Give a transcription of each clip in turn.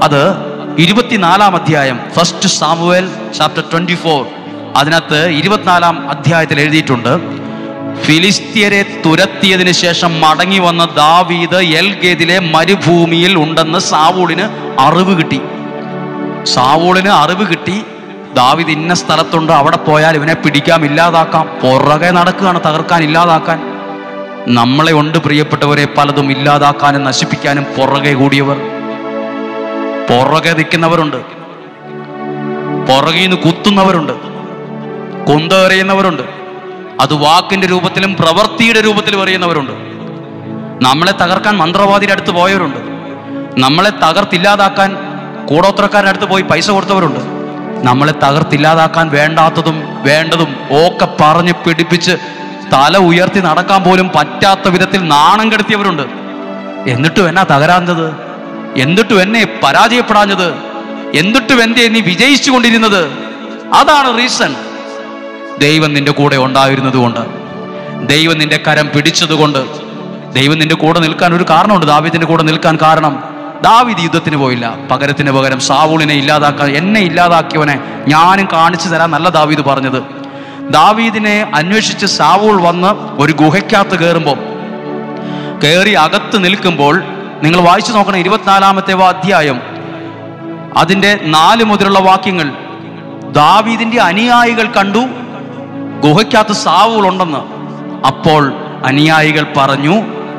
അത് 24 അധ്യായം, 1 Samuel chapter 24. അതിനകത്ത് 24 അധ്യായത്തിൽ എഴുതിയിട്ടുണ്ട്, ഫിലിസ്ത്യരെ തുരത്തിയതിന് ശേഷം മടങ്ങി വന്ന ദാവീദ് എൽഗേദിലെ മരുഭൂമിയിൽ ഉണ്ടെന്ന് സാവൂളിന് അറിവ് കിട്ടി. ദാവീദ് ഇന്ന സ്ഥലത്തുണ്ട്, അവിടെ പോയാൽ ഇവനെ പിടിക്കാം, ഇല്ലാതാക്കാം. പുറകെ നടക്കുകയാണ്, തകർക്കാൻ, ഇല്ലാതാക്കാൻ. നമ്മളെ ഉണ്ട് പ്രിയപ്പെട്ടവരെ, പലതും ഇല്ലാതാക്കാനും നശിപ്പിക്കാനും പുറകെ കൂടിയവർ. പുറകെ നിൽക്കുന്നവരുണ്ട്, പുറകിൽ നിന്ന് കുത്തുന്നവരുണ്ട്, കൊന്തെറിയുന്നവരുണ്ട്. അത് വാക്കിന്റെ രൂപത്തിലും പ്രവൃത്തിയുടെ രൂപത്തിലും എറിയുന്നവരുണ്ട്. നമ്മളെ തകർക്കാൻ മന്ത്രവാദിയുടെ അടുത്ത് പോയവരുണ്ട്. നമ്മളെ തകർത്തില്ലാതാക്കാൻ കൂടോത്രക്കാരുടെ അടുത്ത് പോയി പൈസ കൊടുത്തവരുണ്ട്. നമ്മളെ തകർത്തില്ലാതാക്കാൻ വേണ്ടാത്തതും വേണ്ടതും ഒക്കെ പറഞ്ഞ് പിടിപ്പിച്ച് തല ഉയർത്തി നടക്കാൻ പോലും പറ്റാത്ത വിധത്തിൽ നാണം കെടുത്തിയവരുണ്ട്. എന്നിട്ടും എന്നാ തകരാഞ്ഞത്? എന്നിട്ടും എന്നെ പരാജയപ്പെടാഞ്ഞത്? എന്നിട്ടും എന്തേ നീ വിജയിച്ചു കൊണ്ടിരുന്നത്? അതാണ് റീസൺ. ദൈവം നിന്റെ കൂടെ ഉണ്ടായിരുന്നത് കൊണ്ട്, ദൈവം നിന്റെ കരം പിടിച്ചതുകൊണ്ട്. ദൈവം നിന്റെ കൂടെ നിൽക്കാൻ ഒരു കാരണമുണ്ട്. ദാവീദിന്റെ കൂടെ നിൽക്കാൻ കാരണം, ദാവീദ് യുദ്ധത്തിന് പോയില്ല. പകരം സാവൂളിനെ ഇല്ലാതാക്കാൻ, എന്നെ ഇല്ലാതാക്കിയവനെ ഞാനും കാണിച്ചു തരാൻ നല്ല ദാവീദ് പറഞ്ഞത്. ദാവീദിനെ അന്വേഷിച്ച് സാവൂൾ വന്ന് ഒരു ഗുഹയ്ക്കകത്ത് കയറി അകത്ത് നിൽക്കുമ്പോൾ, നിങ്ങൾ വായിച്ചു നോക്കണം 24 അധ്യായം, അതിൻ്റെ 4 മുതലുള്ള വാക്യങ്ങൾ. ദാവീദിന്റെ അനുയായികൾ കണ്ടു ഗുഹയ്ക്കകത്ത് സാവൂൾ ഉണ്ടെന്ന്. അപ്പോൾ അനുയായികൾ പറഞ്ഞു,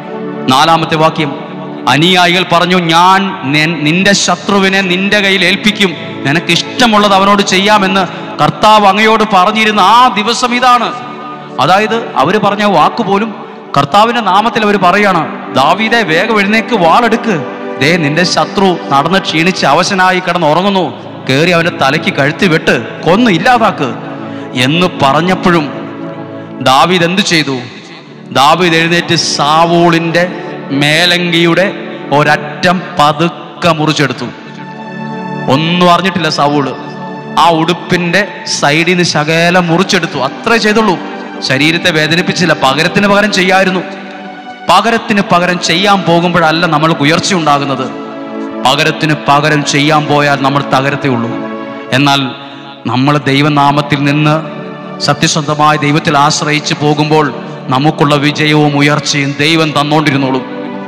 4 വാക്യം, അനുയായികൾ പറഞ്ഞു, ഞാൻ നിന്റെ ശത്രുവിനെ നിന്റെ കയ്യിൽ ഏൽപ്പിക്കും, നിനക്ക് ഇഷ്ടമുള്ളത് അവനോട് ചെയ്യാമെന്ന് കർത്താവ് അങ്ങയോട് പറഞ്ഞിരുന്ന ആ ദിവസം ഇതാണ്. അതായത് അവർ പറഞ്ഞ വാക്കുപോലും കർത്താവിന്റെ നാമത്തിൽ അവർ പറയാണ്, ദാവീദേ വേഗം എഴുന്നേക്ക്, വാളെടുക്ക്, ദേ നിന്റെ ശത്രു നടന്ന് ക്ഷീണിച്ച് അവശനായി കിടന്ന് ഉറങ്ങുന്നു, കയറി അവന്റെ തലയ്ക്ക് കഴുത്തി വെട്ട്, കൊന്ന് ഇല്ലാതാക്ക് എന്ന് പറഞ്ഞപ്പോഴും ദാവീദ് എന്തു ചെയ്തു? ദാവീദ് എഴുന്നേറ്റ് സാവൂളിന്റെ മേലങ്കിയുടെ ഒരറ്റം പതുക്കെ മുറിച്ചെടുത്തു. ഒന്നും അറിഞ്ഞിട്ടില്ല സാവൂള്. ആ ഉടുപ്പിന്റെ സൈഡിൽ നിന്ന് ശകലം മുറിച്ചെടുത്തു, അത്രേ ചെയ്തുള്ളൂ. ശരീരത്തെ വേദനിപ്പിച്ചില്ല. പകരത്തിന് പകരം ചെയ്യായിരുന്നു. പകരത്തിന് പകരം ചെയ്യാൻ പോകുമ്പോഴല്ല നമ്മൾക്ക് ഉയർച്ച ഉണ്ടാകുന്നത്. പകരത്തിന് പകരം ചെയ്യാൻ പോയാൽ നമ്മൾ തകരത്തേ ഉള്ളൂ. എന്നാൽ നമ്മൾ ദൈവനാമത്തിൽ നിന്ന് സത്യസന്ധമായ ദൈവത്തിൽ ആശ്രയിച്ച് പോകുമ്പോൾ നമുക്കുള്ള വിജയവും ഉയർച്ചയും ദൈവം തന്നോണ്ടിരുന്നോളും.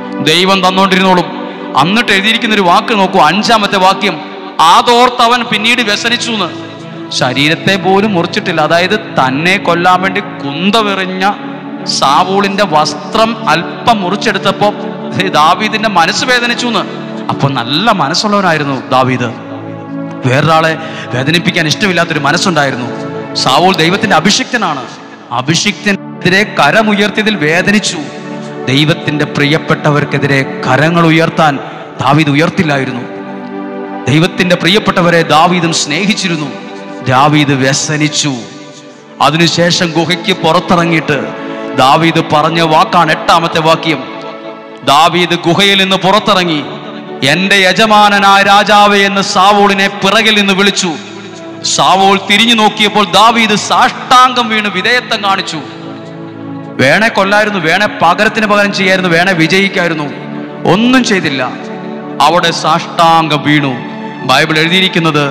എന്നിട്ട് എഴുതിയിരിക്കുന്നൊരു വാക്ക് നോക്കൂ, 5 വാക്യം, അതോർത്തവൻ പിന്നീട് വ്യസനിച്ചു എന്ന്. ശരീരത്തെ പോലും മുറിച്ചിട്ടില്ല. അതായത് തന്നെ കൊല്ലാൻ വേണ്ടി കുന്തവെറിഞ്ഞ സാവൂളിന്റെ വസ്ത്രം അല്പം മുറിച്ചെടുത്തപ്പോ ദാവീദിന്റെ മനസ്സ് വേദനിച്ചു എന്ന്. അപ്പൊ നല്ല മനസ്സുള്ളവനായിരുന്നു ദാവീദ്. വേറൊരാളെ വേദനിപ്പിക്കാൻ ഇഷ്ടമില്ലാത്തൊരു മനസ്സുണ്ടായിരുന്നു. സാവൂൾ ദൈവത്തിന്റെ അഭിഷിക്തനാണ്. അഭിഷിക്തനെതിരെ കരമുയർത്തിയതിൽ വേദനിച്ചു. ദൈവത്തിന്റെ പ്രിയപ്പെട്ടവർക്കെതിരെ കരങ്ങൾ ഉയർത്താൻ ദാവീദ് ഉയർത്തില്ലായിരുന്നു. ദൈവത്തിന്റെ പ്രിയപ്പെട്ടവരെ ദാവീദും സ്നേഹിച്ചിരുന്നു. ദാവീദ് വ്യസനിച്ചു. അതിനുശേഷം ഗുഹയ്ക്ക് പുറത്തിറങ്ങിയിട്ട് ദാവീദ് പറഞ്ഞ വാക്കാണ് 8 വാക്യം. ദാവീദ് ഗുഹയിൽ നിന്ന് പുറത്തിറങ്ങി, എന്റെ യജമാനനായ രാജാവേ എന്ന് സാവൂളിനെ പിറകിൽ നിന്ന് വിളിച്ചു. സാവൂൾ തിരിഞ്ഞു നോക്കിയപ്പോൾ ദാവീദ് സാഷ്ടാംഗം വീണ് വിധേയത്വം കാണിച്ചു. വേണേ കൊല്ലായിരുന്നു, വേണേ പകരത്തിന് പകരം ചെയ്യായിരുന്നു, വേണേ വിജയിക്കായിരുന്നു. ഒന്നും ചെയ്തില്ല. അവിടെ സാഷ്ടാംഗം വീണു. ബൈബിൾ എഴുതിയിരിക്കുന്നത്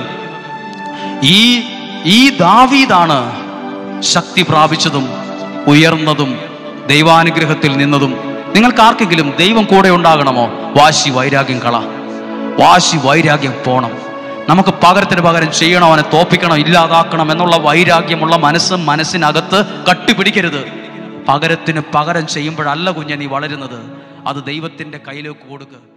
ഈ ദാവീദാണ് ശക്തി പ്രാപിച്ചതും ഉയർന്നതും ദൈവാനുഗ്രഹത്തിൽ നിന്നതും. നിങ്ങൾക്ക് ആർക്കെങ്കിലും ദൈവം കൂടെ ഉണ്ടാകണമോ? വാശി വൈരാഗ്യം വാശി വൈരാഗ്യം പോണം. നമുക്ക് പകരത്തിന് പകരം ചെയ്യണം, അവനെ തോപ്പിക്കണം, ഇല്ലാതാക്കണം എന്നുള്ള വൈരാഗ്യമുള്ള മനസ്സിനകത്ത് കട്ടിപിടിക്കരുത്. പകരത്തിന് പകരം ചെയ്യുമ്പോഴല്ല കുഞ്ഞെ നീ വളരുന്നത്. അത് ദൈവത്തിന്റെ കയ്യിലേക്ക് കൊടുക്കുക.